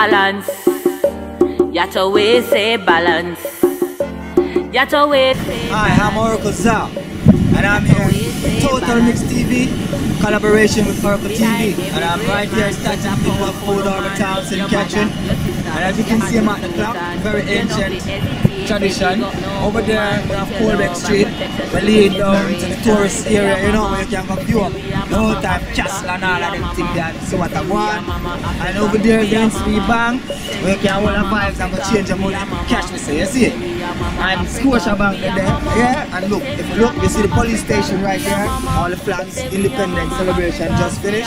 balance. You have to always say balance. You have to always say balance. Hi, I'm Oracle Zao, and I'm here Total Mix TV, collaboration with Oracle TV, and I'm right here starting to pick up Old Harbour Town, St. Catherine. And as you can see, I'm at the clock, very ancient tradition. Over there, we have Colbeck Street, we lead down to the tourist area, you know, where you can go view up the whole time, castle and all of them things there, see what I want. And over there is the NCB Bank, where you can hold the vibes and go change your money, cash me, say, you see it? And Scotia Bank there, yeah, and look, if you look, you see the police station right there, all the flags, Independence celebration just finished.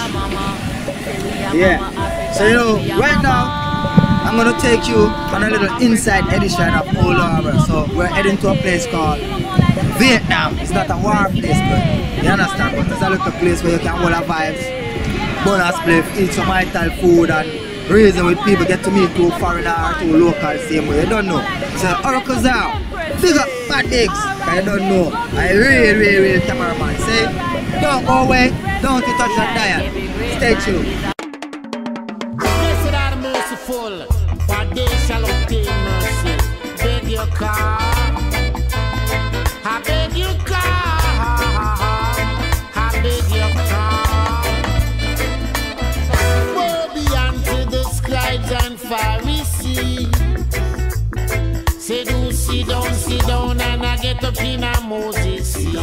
Yeah, so you know, right now, I'm going to take you on a little inside edition of Old Harbour. So we're heading to a place called Vietnam. It's not a war place, but you understand, but it's a little place where you can hold a vibes, bonus spliff, eat some ital food and reason with people, get to meet two foreigner or two local same way. You don't know. So Oracle Zao, big up Bad Digs. I don't know. I real cameraman. Say, don't go away, don't you touch that dial. Stay tuned. Merciful, but they shall obtain mercy. Beg your car, I beg your car, I beg your car. Woe be unto the scribes and Pharisees. Say do sit down and I get up in a Moses seat.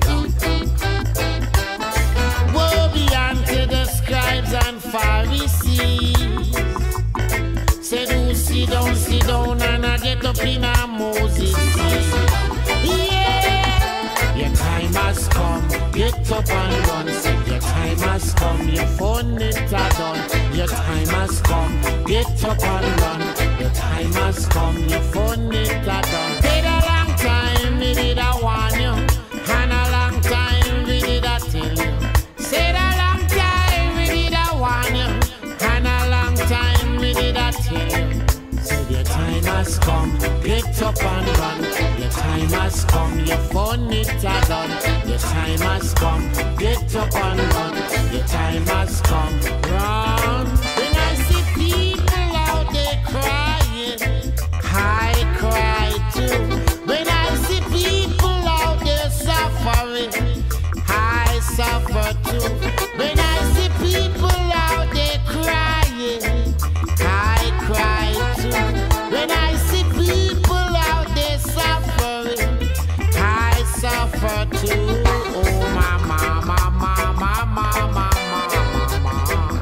Woe be unto the scribes and Pharisees. Say do sit down and I get up in a Moses seat. Yeah, your time has come, get up and run. Say your time has come, your phone it a done. Your time has come, get up and run. Your time has come, your phone it a done. Did a long time, me did a warn you, and a long time we did a tell you. Said a long time we did a warn you, and a long time we did a tell you. Said your time has come, get up and run. Your time has come, your phone it a done. Your time has come, get up and run. Your time has come, run. When I see people out there crying, I cry too. When I see people out there suffering, I suffer too. When I see people out there crying, I cry too. When I see people out there suffering, I suffer too. Oh mama, mama, mama, mama, mama.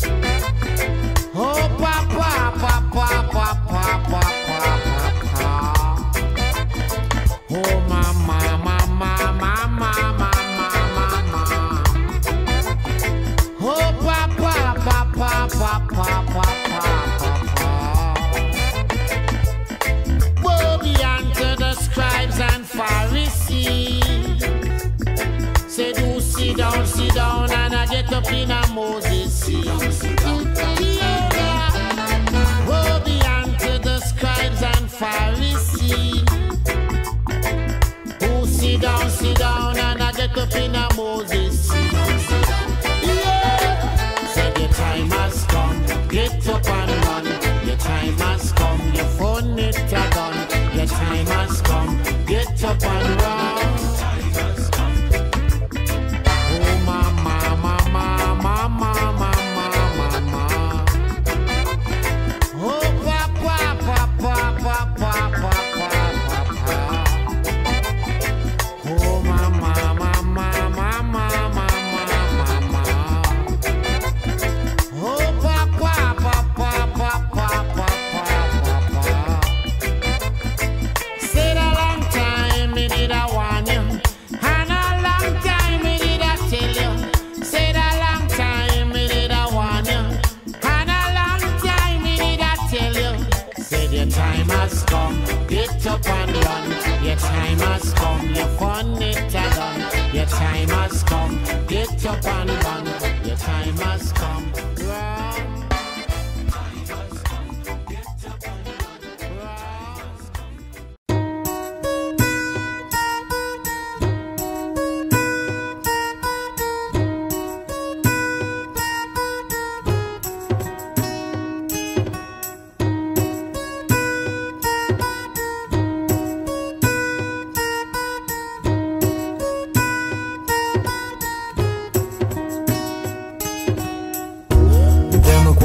Oh papa, papa, papa, papa, papa. Oh mama, mama, mama, mama, mama. Oh papa, papa, papa, papa, papa. Woe be unto the scribes and Pharisees. Say do sit down and I get up in a Moses seat. Yeah. Woe be unto the scribes and Pharisees. Who sit down and I get up in a Moses seat. Yeah. Say your time has come, get up and run. Your time has come, your phone it a done. Your time has come, get up and run. Oh mama, mama, mama.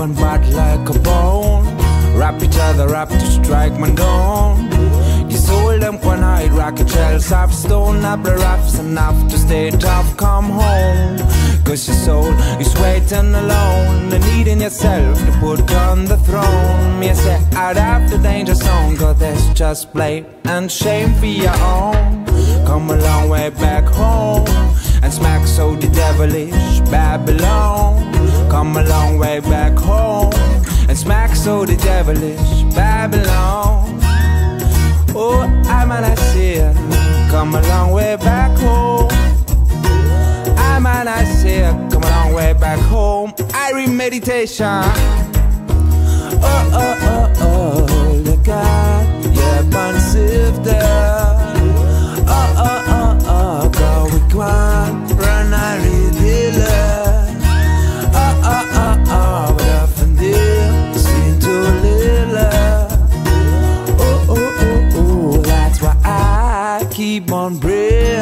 one bite like a bone. Wrap each other up to strike my dawn. You sold them one night, rocket shells of stone. Up the roughs enough to stay tough, come home. Cause your soul is waiting alone and needing yourself to put on the throne. You say out of the danger zone, cause that's just blame and shame for your own. Come a long way back home and smack so the devilish Babylon. Come a long way back home and smack so the devilish Babylon. Oh, I'm an Isaiah. Come a long way back home. I'm an Isaiah. Come a long way back home. I read meditation. Oh, oh, oh, oh, look at yeah, man sifter. Oh, oh, oh, oh, go we go on, run I read healer. Oh, oh, oh, oh, but often dear, seem too little. Oh, oh, oh, oh, that's why I keep on praying.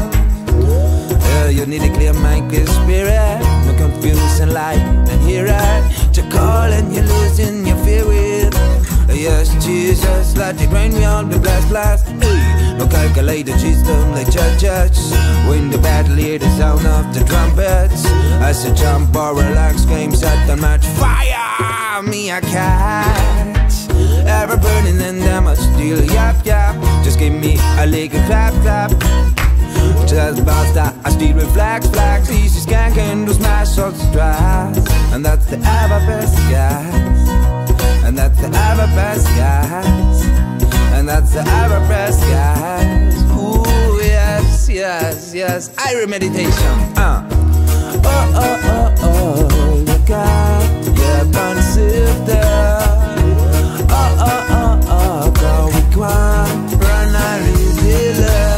You need a clear mind, clear spirit. No confusing light and hear it. You call and you're losing your fear with. Yes, Jesus, let it rain me on the blast, blast. Hey, no calculated wisdom like churches. When the battle hear the sound of the trumpets. I say jump or relax, game set and match. Fire me a cat. Ever burning and damn still yap yap. Just give me a little clap clap. Just about that, I steal with flags, flags. Easy skanking, do smash or stress. And that's the ever best guys. And that's the ever best guys. And that's the ever best guys. Ooh, yes, yes, yes. Irie meditation. Oh, oh, oh, oh, look out. Yeah, burn sifter. Oh, oh, oh, oh, go we go on. Run, I reveal.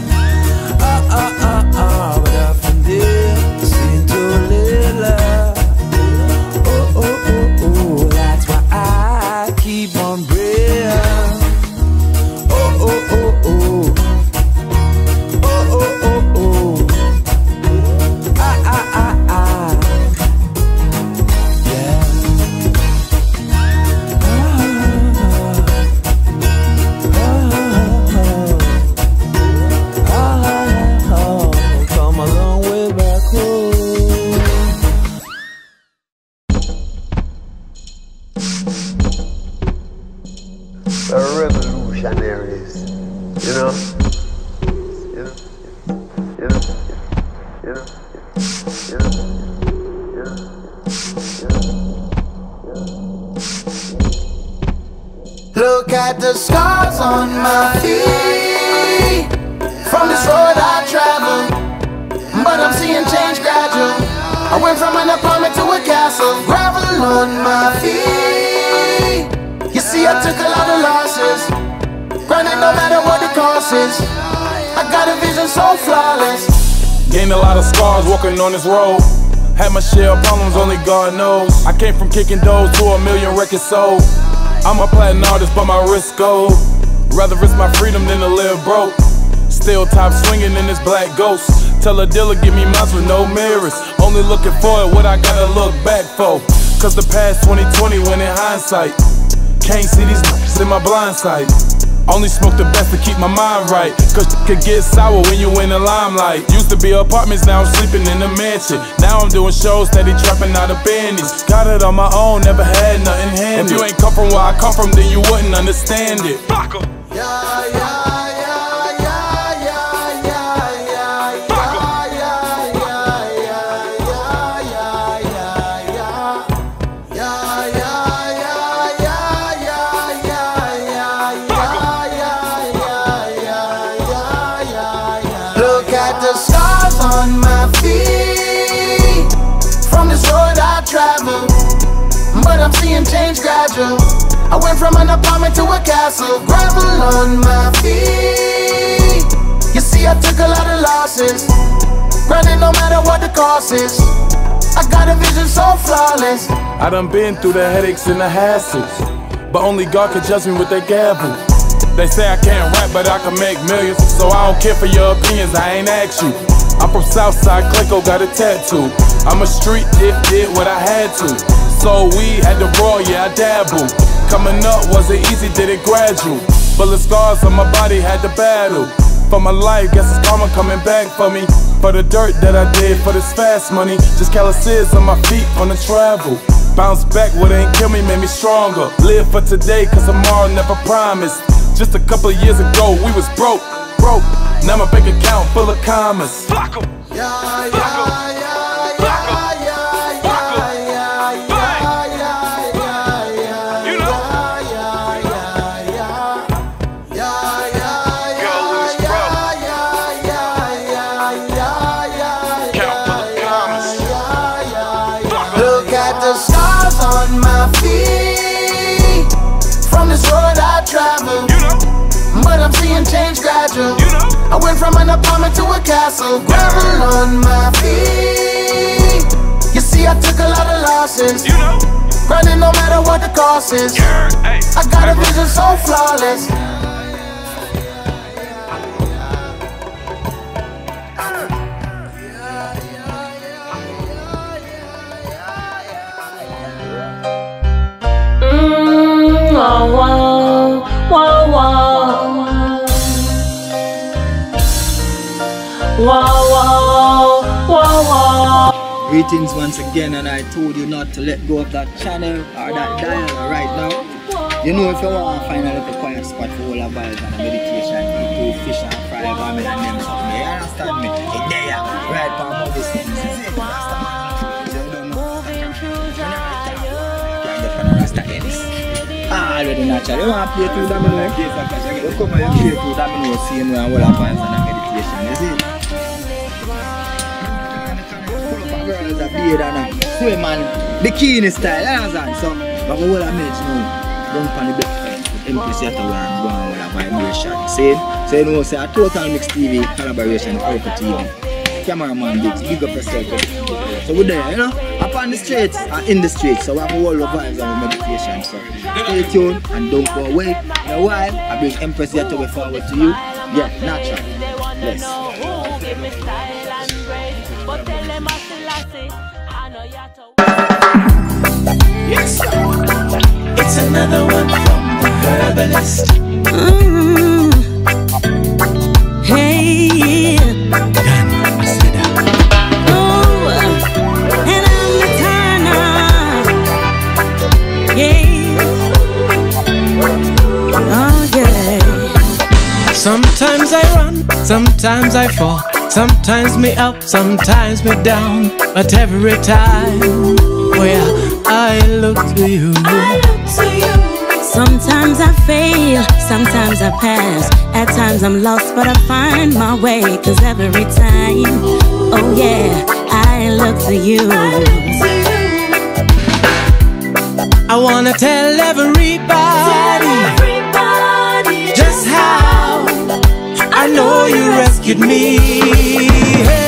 But often dear, seem too little. Oh, oh, oh, oh, that's why I keep on praying. Oh, oh, oh, oh. Oh, oh, oh, oh. Ah, ah, ah, ah. Yeah. Come a long way back home. The revolutionaries, you know, Look at the scars on my feet. From this road I travel, but I'm seeing change gradual. I went from an apartment to a castle. Gravel on my feet. You see I took a lot of losses, grinding no matter what the cost is. I got a vision so flawless. Gained a lot of scars walking on this road. Had my share of problems, only God knows. I came from kicking doors to 1 million records sold. I'm a platinum artist, but my wrist gold. Rather risk my freedom than to live broke. Still top swinging in this black ghost. Tell a dealer, give me mounts with no mirrors. Only looking forward, what I gotta look back for. Cause the past 2020 went in hindsight. Can't see these in my blind sight. Only smoke the best to keep my mind right. Cause could get sour when you in the limelight. Used to be apartments, now I'm sleeping in a mansion. Now I'm doing shows, steady trapping out of bandies. Got it on my own, never had nothing handy. If you ain't come from where I come from, then you wouldn't understand it. Fuck 'em. Yeah, yeah. On my feet, from this road I travel, but I'm seeing change gradual. I went from an apartment to a castle. Gravel on my feet. You see I took a lot of losses, grinding no matter what the cost is. I got a vision so flawless. I done been through the headaches and the hassles, but only God could judge me with that gavel. They say I can't rap, but I can make millions. So I don't care for your opinions, I ain't ask you. I'm from Southside, Clayco got a tattoo. I'm a street did what I had to. So we had to roll, yeah, I dabble. Coming up wasn't easy, did it gradual. Bullet scars on my body, had to battle. For my life, guess it's karma coming back for me. For the dirt that I did, for this fast money. Just calluses on my feet on the travel. Bounce back, what ain't kill me, made me stronger. Live for today, cause tomorrow never promised. Just a couple of years ago, we was broke. Now my bank account full of commas. Fuck 'em. Change gradual. I went from an apartment to a castle. Gravel on my feet. You see, I took a lot of losses. Running no matter what the cost is. I got a vision so flawless. Greetings once again, and I told you not to let go of that channel or that dial right now. You know, if you want to find a little quiet spot for all the vibes and meditation, eat fish and fry ramen and them something. You understand me? It's there, right for all these things. You don't know. Already natural. You want to play through domino? You come and play through domino, see you know all the vibes and meditation. You see? Girls are beard and swim and bikini style, understand? So, but what I made now, don't pan the bed, Empress Yatta and go on with a vibration. See? So you know, say a Total Mix TV collaboration with Purple TV. Cameraman Biggs, big up yourself. So we're there, you know, up on the streets and in the streets. So we have a whole of vibes and meditation. So stay tuned and don't go away. In a while, I bring Empress Yatta way forward to you. Yeah, natural. Bless. Yes, sir. It's another one from the herbalist. Hey, I said that. oh, and I'm the Turner. Yeah, oh yeah. Sometimes I run, sometimes I fall. Sometimes me up, sometimes me down. But every time where I look to you, Sometimes I fail, sometimes I pass. At times I'm lost, but I find my way. Cause every time, oh yeah, I look to you. I wanna tell everybody just how I know you rescued me.